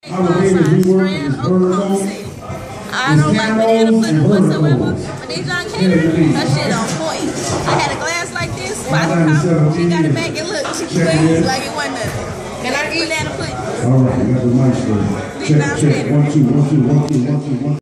Strand, Oklahoma City. I don't like banana pudding whatsoever, but these John catering, that shit on point. I had a glass like this, by the time she got it back and look, she squeezed like it wasn't nothing. Can I eat banana pudding? All right, you got the mic. Check, check. 1, 2, 1, 2, 1, 2, 1, 2, 1.